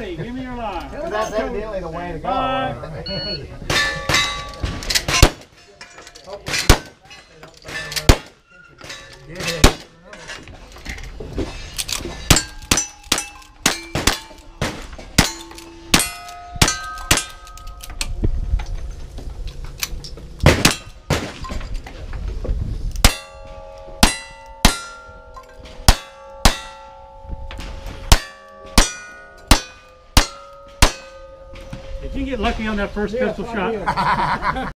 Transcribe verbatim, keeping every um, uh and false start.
ready. Give me your line. That's evidently the way to go. Bye. Did you get lucky on that first pistol shot?